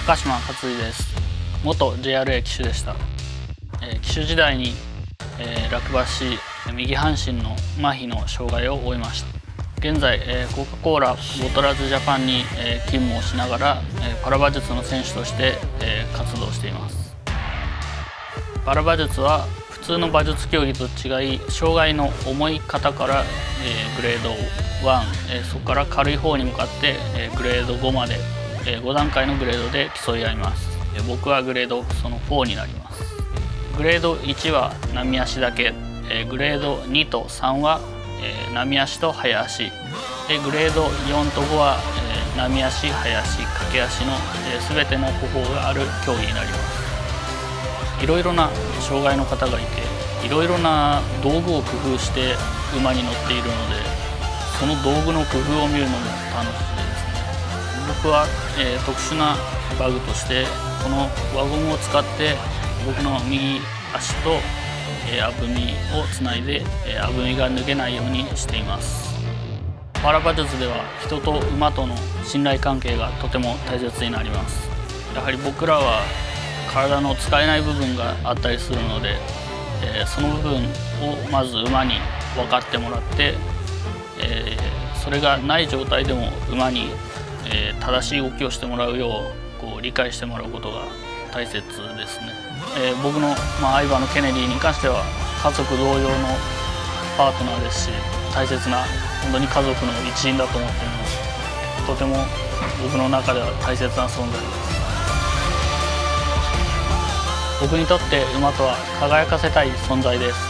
高島克です。元 JRA 騎手でした。騎手時代に、落馬し右半身の麻痺の障害を負いました。現在、コカ・コーラボトラーズジャパンに、勤務をしながら、パラ馬術の選手として、活動しています。パラ馬術は普通の馬術競技と違い、障害の重い方から、グレード1、そこから軽い方に向かって、グレード5まで、5段階のグレードで競い合います。僕はグレードその4になります。グレード1は波足だけ、グレード2と3は、波足と早足で、グレード4と5は、波足、早足、駆け足の、全ての方法がある競技になります。いろいろな障害の方がいて、いろいろな道具を工夫して馬に乗っているので、その道具の工夫を見るのも楽しいですね。僕は、特殊な馬具としてこの輪ゴムを使って僕の右足と、あぶみをつないで、あぶみが脱げないようにしています。パラ馬術では人と馬との信頼関係がとても大切になります。やはり僕らは体の使えない部分があったりするので、その部分をまず馬に分かってもらって、それがない状態でも馬に、正しい動きをしてもらうよう理解してもらうことが大切ですね。僕の、相馬のケネディに関しては家族同様のパートナーですし、大切な本当に家族の一員だと思っています。とても僕の中では大切な存在です。僕にとって馬とは輝かせたい存在です。